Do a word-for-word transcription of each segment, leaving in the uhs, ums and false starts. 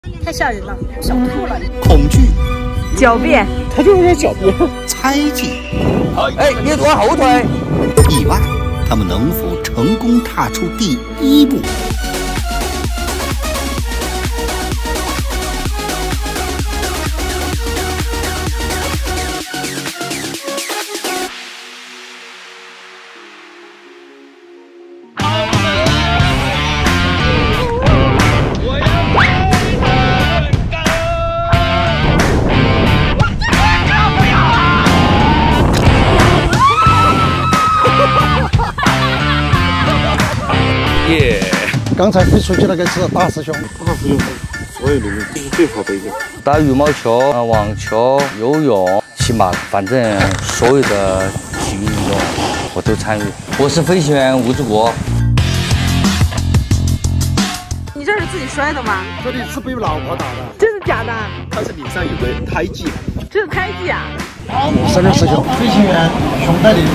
太吓人了，想吐了。 恐惧、 狡辩， 他就有点狡辩。 猜忌， 哎，你往后退。 意外，他们能否成功踏出第一步？ 耶！ 刚才飞出去那个是大师兄， 大师兄，所有里面这是最好的一个。 打羽毛球、网球、游泳、骑马，反正所有的体育运动我都参与。我是飞行员吴志国。 你这是自己摔的吗？ 这里是被老婆打的， 真的假的？ 他是脸上有个胎记， 这是胎记啊！ 十六师兄，飞行员熊带领。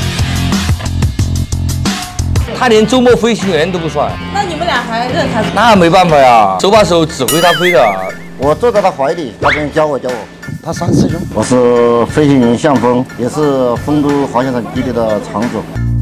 他连周末飞行员都不算， 那你们俩还认他？ 那没办法呀，手把手指挥他飞的。 我坐在他怀里，他跟教我教我。 他三师兄， 我是飞行员向峰，也是丰都滑翔场基地的场主。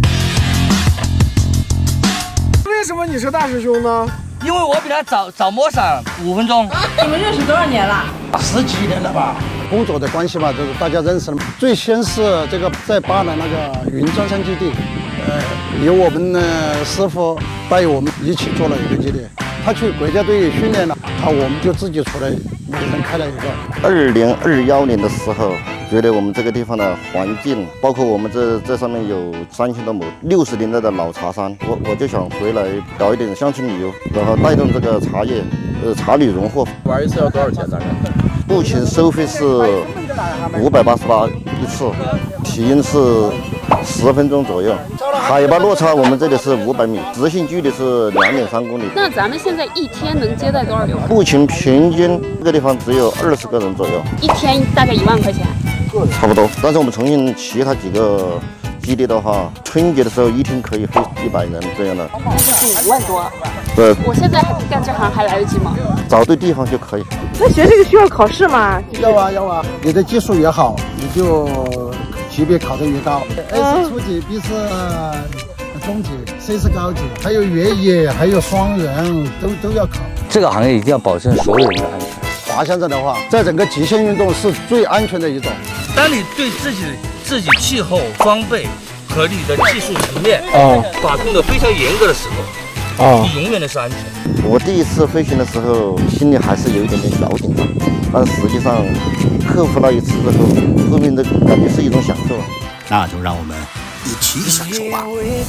为什么你是大师兄呢？ 因为我比他早早摸上五分钟。 你们认识多少年了？ 十几年了吧。工作的关系嘛，就是大家认识了。最先是这个在巴南那个云装山基地。 呃，由我们的师傅带我们一起做了一个基地。他去国家队训练了，他我们就自己出来，每人开了一个。 二零二幺年的时候，觉得我们这个地方的环境，包括我们这这上面有三千多亩六十年代的老茶山，我我就想回来搞一点乡村旅游，然后带动这个茶叶，呃，茶旅荣获。 玩一次要多少钱？大概？ 目前收费是五百八十八一次，体验是十分钟左右。 海拔落差我们这里是五百米，直线距离是两点三公里。 那咱们现在一天能接待多少游客？ 目前平均这个地方只有二十个人左右， 一天大概一万块钱， 差不多。但是我们重庆其他几个基地的话，春节的时候一天可以飞一百人这样的， 就是五万多。 对。 我现在干这行还来得及吗？ 找对地方就可以。 那学这个需要考试吗？ 要啊要啊，你的技术越好，你就。 级别考得越高 ，A 是初级 ，B 是中级 ，C 是高级，还有越野，还有双人，都都要考。 这个行业一定要保证所有人的安全。 滑翔者的话，在整个极限运动是最安全的一种。 当你对自己自己气候、装备和你的技术层面啊把控的非常严格的时候，啊，你永远都是安全。 我第一次飞行的时候，心里还是有一点点小紧张，但实际上克服了一次之后，后面的感觉是一种享受。 那就让我们一起享受吧。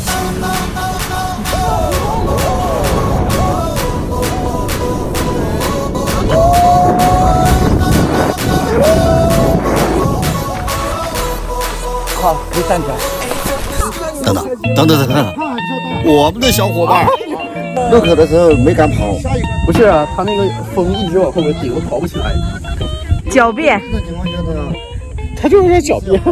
好，可以站起来。 等等等等等等，我们的小伙伴。 入口的时候没敢跑， 不是啊，他那个风一直往后面顶，我跑不起来。 狡辩， 这个情况下呢， 他就有点狡辩。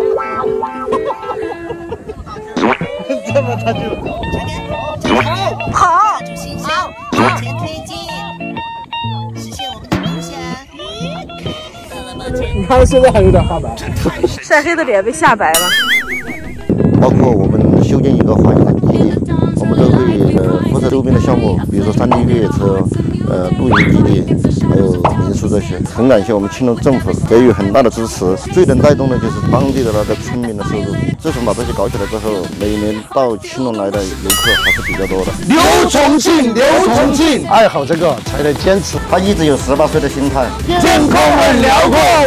这么他就好，好，主形象往前推进，实现我们的梦想。到了抱歉。 你看现在还有点发白， 晒黑的脸被吓白了。 包括我们修建一个滑翔场基地。 我们都会呃辐射周边的项目，比如说山地越野车、呃露营基地，还有民宿这些。很感谢我们青龙政府给予很大的支持，最能带动的就是当地的那个村民的收入。自从把这些搞起来之后，每年到青龙来的游客还是比较多的。 留重庆，留重庆，爱好这个才能坚持。 他一直有十八岁的心态， 天空很辽阔。